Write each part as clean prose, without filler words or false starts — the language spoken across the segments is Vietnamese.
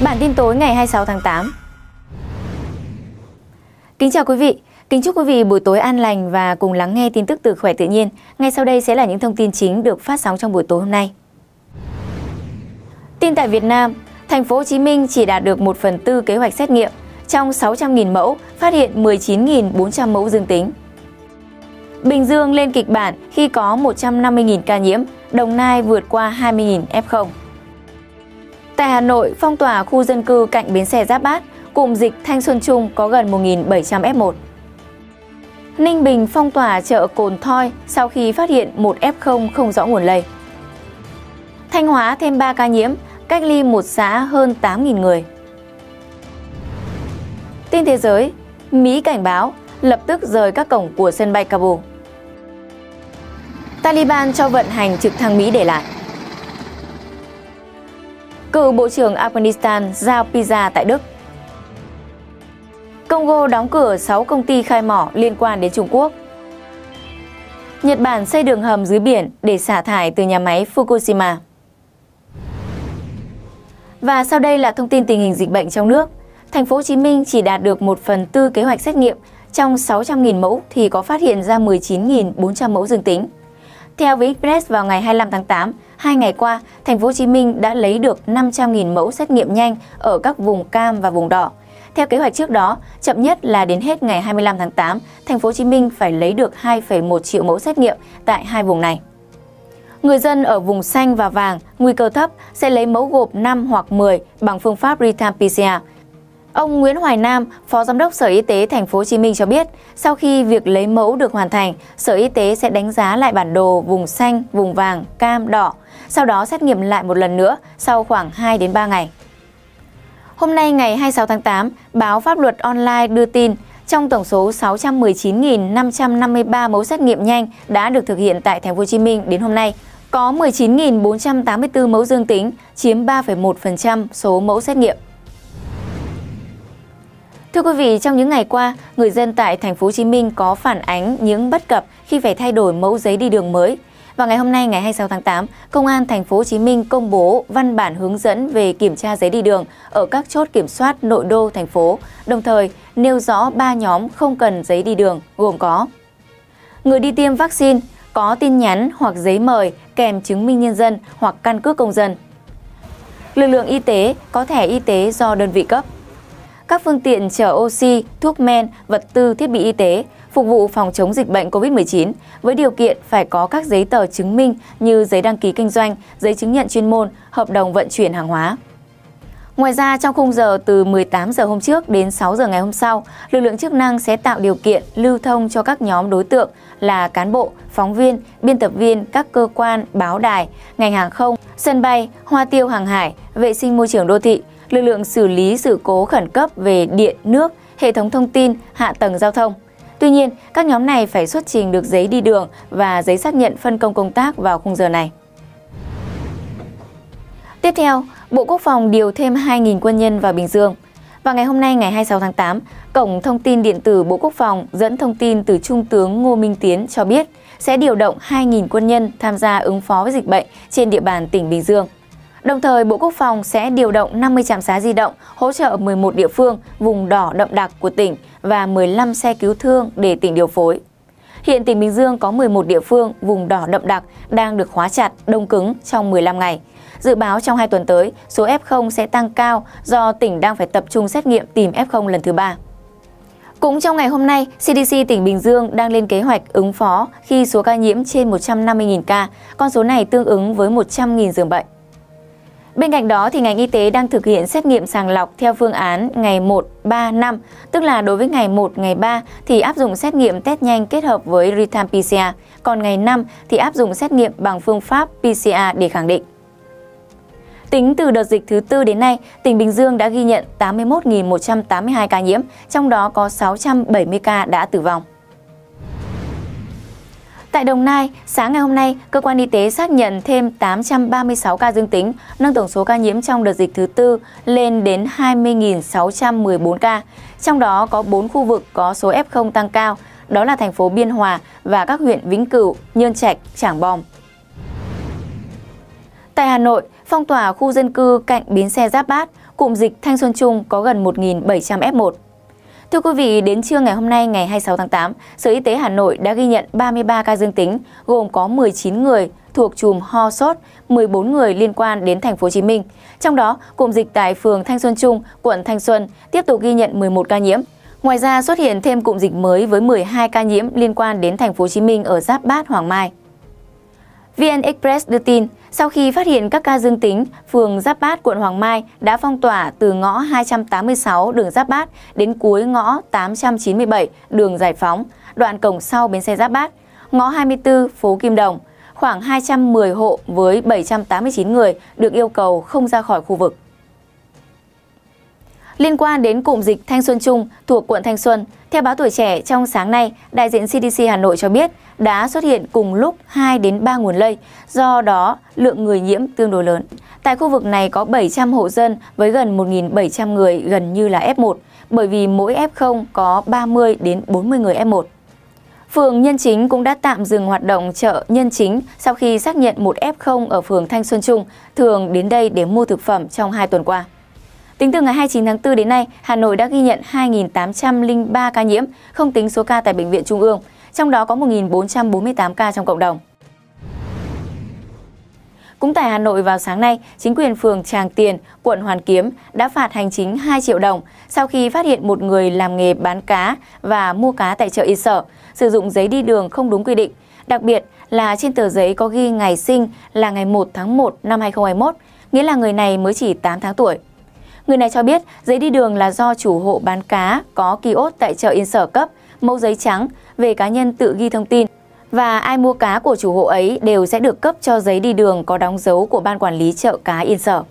Bản tin tối ngày 26 tháng 8. Kính chào quý vị, kính chúc quý vị buổi tối an lành và cùng lắng nghe tin tức từ Khỏe Tự Nhiên. Ngay sau đây sẽ là những thông tin chính được phát sóng trong buổi tối hôm nay. Tin tại Việt Nam, thành phố Hồ Chí Minh chỉ đạt được 1/4 kế hoạch xét nghiệm. Trong 600.000 mẫu, phát hiện 19.400 mẫu dương tính. Bình Dương lên kịch bản khi có 150.000 ca nhiễm, Đồng Nai vượt qua 20.000 F0. Tại Hà Nội, phong tỏa khu dân cư cạnh bến xe Giáp Bát, cụm dịch Thanh Xuân Trung có gần 1.700 F1. Ninh Bình phong tỏa chợ Cồn Thoi sau khi phát hiện một F0 không rõ nguồn lây. Thanh Hóa thêm 3 ca nhiễm, cách ly một xã hơn 8.000 người. Tin thế giới, Mỹ cảnh báo lập tức rời các cổng của sân bay Kabul. Taliban cho vận hành trực thăng Mỹ để lại. Cựu Bộ trưởng Afghanistan giao pizza tại Đức. Congo đóng cửa 6 công ty khai mỏ liên quan đến Trung Quốc. Nhật Bản xây đường hầm dưới biển để xả thải từ nhà máy Fukushima. Và sau đây là thông tin tình hình dịch bệnh trong nước. Thành phố Hồ Chí Minh chỉ đạt được 1/4 kế hoạch xét nghiệm, trong 600.000 mẫu thì có phát hiện ra 19.400 mẫu dương tính. Theo Vietpress vào ngày 25 tháng 8, 2 ngày qua, Thành phố Hồ Chí Minh đã lấy được 500.000 mẫu xét nghiệm nhanh ở các vùng cam và vùng đỏ. Theo kế hoạch trước đó, chậm nhất là đến hết ngày 25 tháng 8, Thành phố Hồ Chí Minh phải lấy được 2,1 triệu mẫu xét nghiệm tại hai vùng này. Người dân ở vùng xanh và vàng, nguy cơ thấp sẽ lấy mẫu gộp 5 hoặc 10 bằng phương pháp real-time PCR. Ông Nguyễn Hoài Nam, Phó Giám đốc Sở Y tế Thành phố Hồ Chí Minh cho biết, sau khi việc lấy mẫu được hoàn thành, Sở Y tế sẽ đánh giá lại bản đồ vùng xanh, vùng vàng, cam, đỏ, sau đó xét nghiệm lại một lần nữa sau khoảng 2 đến 3 ngày. Hôm nay ngày 26 tháng 8, báo Pháp luật online đưa tin, trong tổng số 619.553 mẫu xét nghiệm nhanh đã được thực hiện tại Thành phố Hồ Chí Minh đến hôm nay, có 19.484 mẫu dương tính, chiếm 3,1% số mẫu xét nghiệm. Thưa quý vị, trong những ngày qua, người dân tại Thành phố Hồ Chí Minh có phản ánh những bất cập khi phải thay đổi mẫu giấy đi đường mới. Và ngày hôm nay ngày 26 tháng 8, Công an Thành phố Hồ Chí Minh công bố văn bản hướng dẫn về kiểm tra giấy đi đường ở các chốt kiểm soát nội đô thành phố, đồng thời nêu rõ 3 nhóm không cần giấy đi đường, gồm có: người đi tiêm vaccine, có tin nhắn hoặc giấy mời kèm chứng minh nhân dân hoặc căn cước công dân; lực lượng y tế có thẻ y tế do đơn vị cấp; các phương tiện chở oxy, thuốc men, vật tư, thiết bị y tế phục vụ phòng chống dịch bệnh COVID-19 với điều kiện phải có các giấy tờ chứng minh như giấy đăng ký kinh doanh, giấy chứng nhận chuyên môn, hợp đồng vận chuyển hàng hóa. Ngoài ra, trong khung giờ từ 18 giờ hôm trước đến 6 giờ ngày hôm sau, lực lượng chức năng sẽ tạo điều kiện lưu thông cho các nhóm đối tượng là cán bộ, phóng viên, biên tập viên các cơ quan, báo đài, ngành hàng không, sân bay, hoa tiêu hàng hải, vệ sinh môi trường đô thị, lực lượng xử lý sự cố khẩn cấp về điện, nước, hệ thống thông tin, hạ tầng giao thông. Tuy nhiên, các nhóm này phải xuất trình được giấy đi đường và giấy xác nhận phân công công tác vào khung giờ này. Tiếp theo, Bộ Quốc phòng điều thêm 2.000 quân nhân vào Bình Dương. Và ngày hôm nay ngày 26 tháng 8, Cổng Thông tin Điện tử Bộ Quốc phòng dẫn thông tin từ Trung tướng Ngô Minh Tiến cho biết sẽ điều động 2.000 quân nhân tham gia ứng phó với dịch bệnh trên địa bàn tỉnh Bình Dương. Đồng thời, Bộ Quốc phòng sẽ điều động 50 trạm xá di động hỗ trợ 11 địa phương vùng đỏ đậm đặc của tỉnh và 15 xe cứu thương để tỉnh điều phối. Hiện tỉnh Bình Dương có 11 địa phương vùng đỏ đậm đặc đang được khóa chặt, đông cứng trong 15 ngày. Dự báo trong 2 tuần tới, số F0 sẽ tăng cao do tỉnh đang phải tập trung xét nghiệm tìm F0 lần thứ 3. Cũng trong ngày hôm nay, CDC tỉnh Bình Dương đang lên kế hoạch ứng phó khi số ca nhiễm trên 150.000 ca, con số này tương ứng với 100.000 giường bệnh. Bên cạnh đó, thì ngành y tế đang thực hiện xét nghiệm sàng lọc theo phương án ngày 1, 3, 5, tức là đối với ngày 1, ngày 3 thì áp dụng xét nghiệm test nhanh kết hợp với real-time PCR, còn ngày 5 thì áp dụng xét nghiệm bằng phương pháp PCR để khẳng định. Tính từ đợt dịch thứ 4 đến nay, tỉnh Bình Dương đã ghi nhận 81.182 ca nhiễm, trong đó có 670 ca đã tử vong. Tại Đồng Nai, sáng ngày hôm nay, cơ quan y tế xác nhận thêm 836 ca dương tính, nâng tổng số ca nhiễm trong đợt dịch thứ 4 lên đến 20.614 ca. Trong đó có 4 khu vực có số F0 tăng cao, đó là thành phố Biên Hòa và các huyện Vĩnh Cửu, Nhơn Trạch, Trảng Bom. Tại Hà Nội, phong tỏa khu dân cư cạnh bến xe Giáp Bát, cụm dịch Thanh Xuân Trung có gần 1.700 F1. Thưa quý vị, đến trưa ngày hôm nay ngày 26 tháng 8, Sở Y tế Hà Nội đã ghi nhận 33 ca dương tính, gồm có 19 người thuộc chùm ho sốt, 14 người liên quan đến thành phố Hồ Chí Minh. Trong đó, cụm dịch tại phường Thanh Xuân Trung, quận Thanh Xuân tiếp tục ghi nhận 11 ca nhiễm. Ngoài ra xuất hiện thêm cụm dịch mới với 12 ca nhiễm liên quan đến thành phố Hồ Chí Minh ở Giáp Bát, Hoàng Mai. VN Express đưa tin, sau khi phát hiện các ca dương tính, phường Giáp Bát, quận Hoàng Mai đã phong tỏa từ ngõ 286 đường Giáp Bát đến cuối ngõ 897 đường Giải Phóng, đoạn cổng sau bến xe Giáp Bát, ngõ 24 phố Kim Đồng. Khoảng 210 hộ với 789 người được yêu cầu không ra khỏi khu vực. Liên quan đến cụm dịch Thanh Xuân Trung thuộc quận Thanh Xuân, theo báo Tuổi Trẻ, trong sáng nay, đại diện CDC Hà Nội cho biết đã xuất hiện cùng lúc 2 đến 3 nguồn lây, do đó lượng người nhiễm tương đối lớn. Tại khu vực này có 700 hộ dân với gần 1.700 người gần như là F1, bởi vì mỗi F0 có 30 đến 40 người F1. Phường Nhân Chính cũng đã tạm dừng hoạt động chợ Nhân Chính sau khi xác nhận một F0 ở phường Thanh Xuân Trung thường đến đây để mua thực phẩm trong 2 tuần qua. Tính từ ngày 29 tháng 4 đến nay, Hà Nội đã ghi nhận 2.803 ca nhiễm, không tính số ca tại Bệnh viện Trung ương, trong đó có 1.448 ca trong cộng đồng. Cũng tại Hà Nội vào sáng nay, chính quyền phường Tràng Tiền, quận Hoàn Kiếm đã phạt hành chính 2 triệu đồng sau khi phát hiện một người làm nghề bán cá và mua cá tại chợ Yên Sở, sử dụng giấy đi đường không đúng quy định. Đặc biệt là trên tờ giấy có ghi ngày sinh là ngày 1 tháng 1 năm 2021, nghĩa là người này mới chỉ 8 tháng tuổi. Người này cho biết giấy đi đường là do chủ hộ bán cá có kiosk tại chợ Yên Sở cấp, mẫu giấy trắng, về cá nhân tự ghi thông tin. Và ai mua cá của chủ hộ ấy đều sẽ được cấp cho giấy đi đường có đóng dấu của Ban Quản lý chợ cá Yên Sở.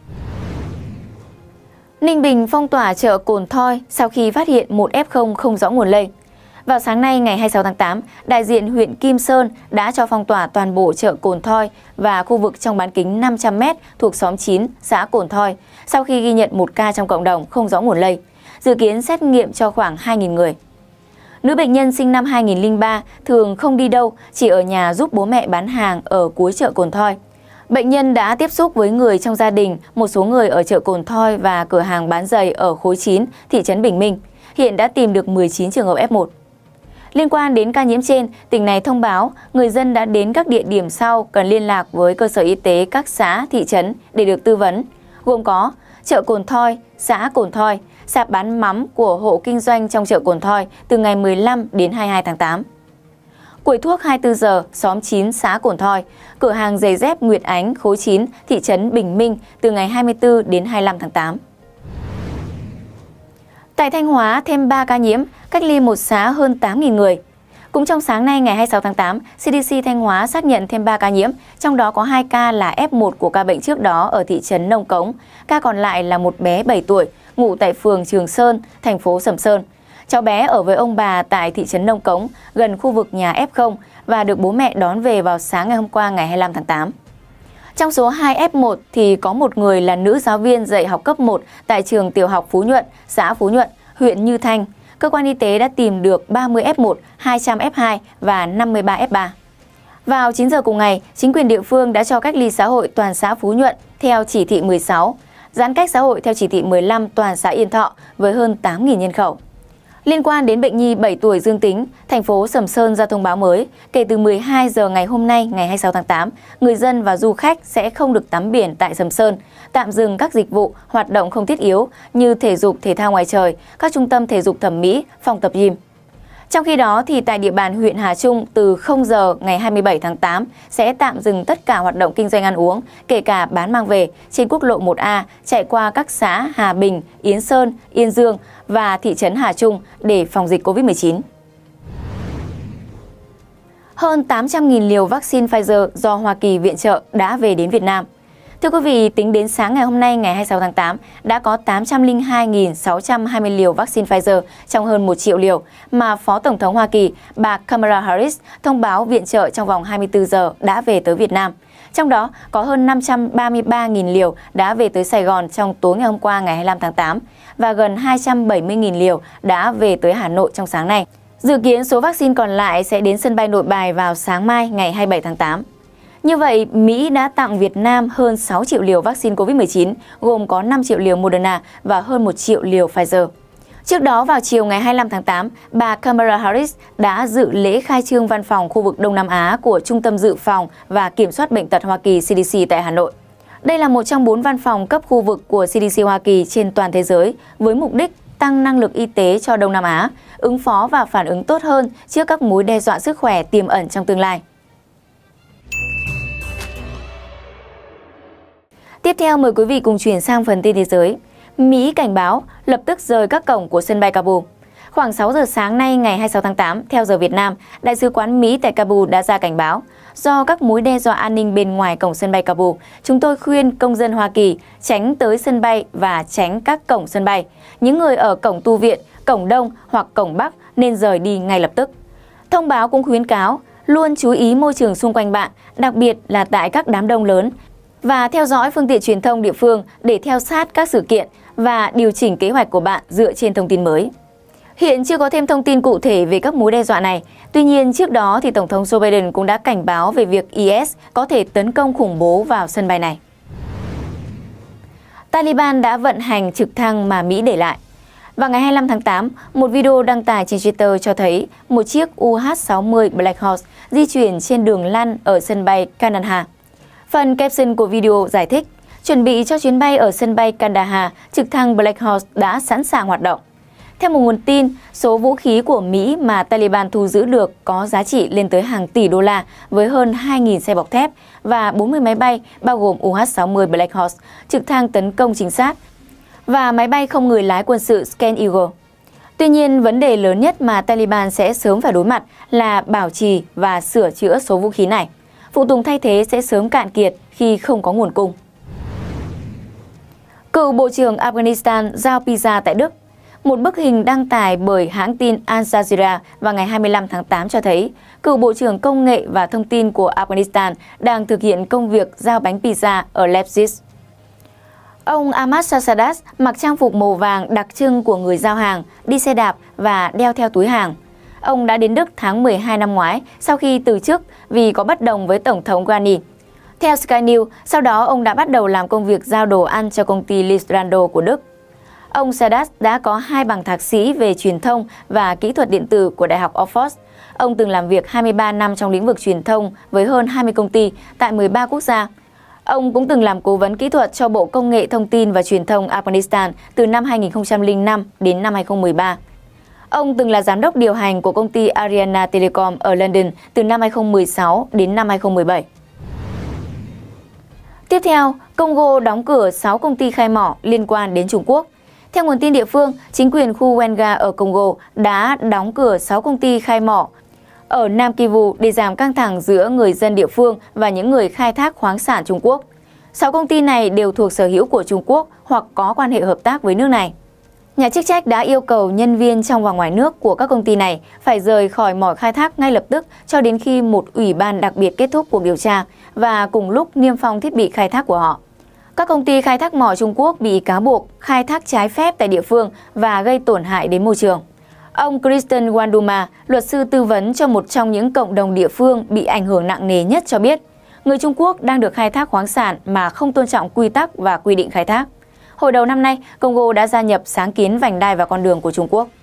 Ninh Bình phong tỏa chợ Cồn Thoi sau khi phát hiện một F0 không rõ nguồn lây. Vào sáng nay ngày 26 tháng 8, đại diện huyện Kim Sơn đã cho phong tỏa toàn bộ chợ Cồn Thoi và khu vực trong bán kính 500 m thuộc xóm 9, xã Cồn Thoi, sau khi ghi nhận một ca trong cộng đồng không rõ nguồn lây. Dự kiến xét nghiệm cho khoảng 2.000 người. Nữ bệnh nhân sinh năm 2003 thường không đi đâu, chỉ ở nhà giúp bố mẹ bán hàng ở cuối chợ Cồn Thoi. Bệnh nhân đã tiếp xúc với người trong gia đình, một số người ở chợ Cồn Thoi và cửa hàng bán giày ở khối 9, thị trấn Bình Minh. Hiện đã tìm được 19 trường hợp F1. Liên quan đến ca nhiễm trên, tỉnh này thông báo người dân đã đến các địa điểm sau cần liên lạc với cơ sở y tế các xã, thị trấn để được tư vấn, gồm có chợ Cồn Thoi, xã Cồn Thoi, sạp bán mắm của hộ kinh doanh trong chợ Cồn Thoi từ ngày 15 đến 22 tháng 8. Quầy thuốc 24 giờ, xóm 9, xã Cồn Thoi, cửa hàng giày dép Nguyệt Ánh, khối 9, thị trấn Bình Minh từ ngày 24 đến 25 tháng 8. Tại Thanh Hóa, thêm 3 ca nhiễm, cách ly một xã hơn 8.000 người. Cũng trong sáng nay ngày 26 tháng 8, CDC Thanh Hóa xác nhận thêm 3 ca nhiễm, trong đó có 2 ca là F1 của ca bệnh trước đó ở thị trấn Nông Cống. Ca còn lại là một bé 7 tuổi, ngụ tại phường Trường Sơn, thành phố Sầm Sơn. Cháu bé ở với ông bà tại thị trấn Nông Cống, gần khu vực nhà F0 và được bố mẹ đón về vào sáng ngày hôm qua ngày 25 tháng 8. Trong số 2 F1 thì có một người là nữ giáo viên dạy học cấp 1 tại trường tiểu học Phú Nhuận, xã Phú Nhuận, huyện Như Thanh. Cơ quan y tế đã tìm được 30 F1, 200 F2 và 53 F3. Vào 9 giờ cùng ngày, chính quyền địa phương đã cho cách ly xã hội toàn xã Phú Nhuận theo chỉ thị 16, giãn cách xã hội theo chỉ thị 15 toàn xã Yên Thọ với hơn 8.000 nhân khẩu. Liên quan đến bệnh nhi 7 tuổi dương tính, thành phố Sầm Sơn ra thông báo mới, kể từ 12 giờ ngày hôm nay, ngày 26 tháng 8, người dân và du khách sẽ không được tắm biển tại Sầm Sơn, tạm dừng các dịch vụ, hoạt động không thiết yếu như thể dục, thể thao ngoài trời, các trung tâm thể dục thẩm mỹ, phòng tập gym. Trong khi đó, thì tại địa bàn huyện Hà Trung, từ 0 giờ ngày 27 tháng 8 sẽ tạm dừng tất cả hoạt động kinh doanh ăn uống, kể cả bán mang về, trên quốc lộ 1A chạy qua các xã Hà Bình, Yến Sơn, Yên Dương và thị trấn Hà Trung để phòng dịch Covid-19. Hơn 800.000 liều vaccine Pfizer do Hoa Kỳ viện trợ đã về đến Việt Nam. Thưa quý vị, tính đến sáng ngày hôm nay ngày 26 tháng 8, đã có 802.620 liều vaccine Pfizer trong hơn 1 triệu liều mà Phó Tổng thống Hoa Kỳ, bà Kamala Harris thông báo viện trợ trong vòng 24 giờ đã về tới Việt Nam. Trong đó có hơn 533.000 liều đã về tới Sài Gòn trong tối ngày hôm qua ngày 25 tháng 8 và gần 270.000 liều đã về tới Hà Nội trong sáng nay. Dự kiến số vaccine còn lại sẽ đến sân bay Nội Bài vào sáng mai ngày 27 tháng 8. Như vậy, Mỹ đã tặng Việt Nam hơn 6 triệu liều vaccine COVID-19, gồm có 5 triệu liều Moderna và hơn 1 triệu liều Pfizer. Trước đó, vào chiều ngày 25 tháng 8, bà Kamala Harris đã dự lễ khai trương văn phòng khu vực Đông Nam Á của Trung tâm Dự phòng và Kiểm soát Bệnh tật Hoa Kỳ CDC tại Hà Nội. Đây là một trong 4 văn phòng cấp khu vực của CDC Hoa Kỳ trên toàn thế giới với mục đích tăng năng lực y tế cho Đông Nam Á, ứng phó và phản ứng tốt hơn trước các mối đe dọa sức khỏe tiềm ẩn trong tương lai. Tiếp theo mời quý vị cùng chuyển sang phần tin thế giới. Mỹ cảnh báo lập tức rời các cổng của sân bay Kabul. Khoảng 6 giờ sáng nay ngày 26 tháng 8, theo giờ Việt Nam, Đại sứ quán Mỹ tại Kabul đã ra cảnh báo. Do các mối đe dọa an ninh bên ngoài cổng sân bay Kabul, chúng tôi khuyên công dân Hoa Kỳ tránh tới sân bay và tránh các cổng sân bay. Những người ở cổng tu viện, cổng Đông hoặc cổng Bắc nên rời đi ngay lập tức. Thông báo cũng khuyến cáo luôn chú ý môi trường xung quanh bạn, đặc biệt là tại các đám đông lớn, và theo dõi phương tiện truyền thông địa phương để theo sát các sự kiện và điều chỉnh kế hoạch của bạn dựa trên thông tin mới. Hiện chưa có thêm thông tin cụ thể về các mối đe dọa này. Tuy nhiên, trước đó thì Tổng thống Joe Biden cũng đã cảnh báo về việc IS có thể tấn công khủng bố vào sân bay này. Taliban đã vận hành trực thăng mà Mỹ để lại. Vào ngày 25 tháng 8, một video đăng tải trên Twitter cho thấy một chiếc UH-60 Black Horse di chuyển trên đường lăn ở sân bay Kandahar. Phần caption của video giải thích, chuẩn bị cho chuyến bay ở sân bay Kandahar, trực thăng Black Horse đã sẵn sàng hoạt động. Theo một nguồn tin, số vũ khí của Mỹ mà Taliban thu giữ được có giá trị lên tới hàng tỷ đô la với hơn 2.000 xe bọc thép và 40 máy bay bao gồm UH-60 Black Horse, trực thăng tấn công chính xác và máy bay không người lái quân sự Scan Eagle. Tuy nhiên, vấn đề lớn nhất mà Taliban sẽ sớm phải đối mặt là bảo trì và sửa chữa số vũ khí này. Phụ tùng thay thế sẽ sớm cạn kiệt khi không có nguồn cung. Cựu Bộ trưởng Afghanistan giao pizza tại Đức. Một bức hình đăng tải bởi hãng tin Al Jazeera vào ngày 25 tháng 8 cho thấy cựu Bộ trưởng Công nghệ và Thông tin của Afghanistan đang thực hiện công việc giao bánh pizza ở Leipzig. Ông Ahmad Sasadas mặc trang phục màu vàng đặc trưng của người giao hàng, đi xe đạp và đeo theo túi hàng. Ông đã đến Đức tháng 12 năm ngoái sau khi từ chức vì có bất đồng với Tổng thống Ghani. Theo Sky News, sau đó ông đã bắt đầu làm công việc giao đồ ăn cho công ty Lieferando của Đức. Ông Sadas đã có 2 bằng thạc sĩ về truyền thông và kỹ thuật điện tử của Đại học Oxford. Ông từng làm việc 23 năm trong lĩnh vực truyền thông với hơn 20 công ty tại 13 quốc gia. Ông cũng từng làm cố vấn kỹ thuật cho Bộ Công nghệ Thông tin và Truyền thông Afghanistan từ năm 2005 đến năm 2013. Ông từng là giám đốc điều hành của công ty Ariana Telecom ở London từ năm 2016 đến năm 2017. Tiếp theo, Congo đóng cửa 6 công ty khai mỏ liên quan đến Trung Quốc. Theo nguồn tin địa phương, chính quyền khu Wenga ở Congo đã đóng cửa 6 công ty khai mỏ ở Nam Kivu để giảm căng thẳng giữa người dân địa phương và những người khai thác khoáng sản Trung Quốc. 6 công ty này đều thuộc sở hữu của Trung Quốc hoặc có quan hệ hợp tác với nước này. Nhà chức trách đã yêu cầu nhân viên trong và ngoài nước của các công ty này phải rời khỏi mỏ khai thác ngay lập tức cho đến khi một ủy ban đặc biệt kết thúc cuộc điều tra và cùng lúc niêm phong thiết bị khai thác của họ. Các công ty khai thác mỏ Trung Quốc bị cáo buộc khai thác trái phép tại địa phương và gây tổn hại đến môi trường. Ông Kristen Wanduma, luật sư tư vấn cho một trong những cộng đồng địa phương bị ảnh hưởng nặng nề nhất cho biết, người Trung Quốc đang được khai thác khoáng sản mà không tôn trọng quy tắc và quy định khai thác. Hồi đầu năm nay, Congo đã gia nhập sáng kiến vành đai và con đường của Trung Quốc.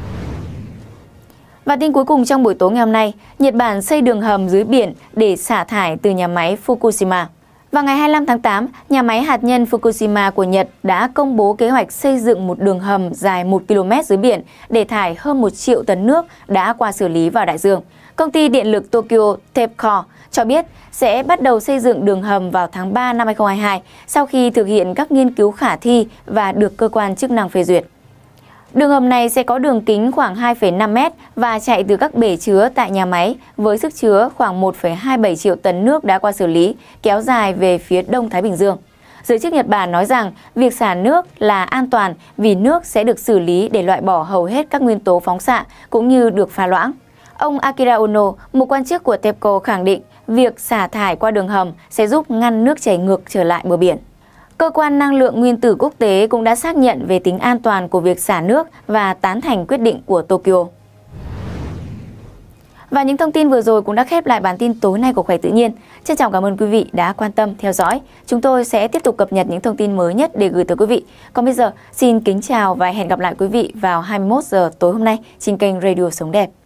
Và tin cuối cùng trong buổi tối ngày hôm nay, Nhật Bản xây đường hầm dưới biển để xả thải từ nhà máy Fukushima. Vào ngày 25 tháng 8, nhà máy hạt nhân Fukushima của Nhật đã công bố kế hoạch xây dựng một đường hầm dài 1 km dưới biển để thải hơn 1 triệu tấn nước đã qua xử lý vào đại dương. Công ty điện lực Tokyo TEPCO cho biết sẽ bắt đầu xây dựng đường hầm vào tháng 3 năm 2022 sau khi thực hiện các nghiên cứu khả thi và được cơ quan chức năng phê duyệt. Đường hầm này sẽ có đường kính khoảng 2,5 m và chạy từ các bể chứa tại nhà máy với sức chứa khoảng 1,27 triệu tấn nước đã qua xử lý, kéo dài về phía Đông Thái Bình Dương. Giới chức Nhật Bản nói rằng việc xả nước là an toàn vì nước sẽ được xử lý để loại bỏ hầu hết các nguyên tố phóng xạ cũng như được pha loãng. Ông Akira Ono, một quan chức của TEPCO khẳng định việc xả thải qua đường hầm sẽ giúp ngăn nước chảy ngược trở lại bờ biển. Cơ quan năng lượng nguyên tử quốc tế cũng đã xác nhận về tính an toàn của việc xả nước và tán thành quyết định của Tokyo. Và những thông tin vừa rồi cũng đã khép lại bản tin tối nay của Khỏe Tự Nhiên. Trân trọng cảm ơn quý vị đã quan tâm theo dõi. Chúng tôi sẽ tiếp tục cập nhật những thông tin mới nhất để gửi tới quý vị. Còn bây giờ, xin kính chào và hẹn gặp lại quý vị vào 21 giờ tối hôm nay trên kênh Radio Sống Đẹp.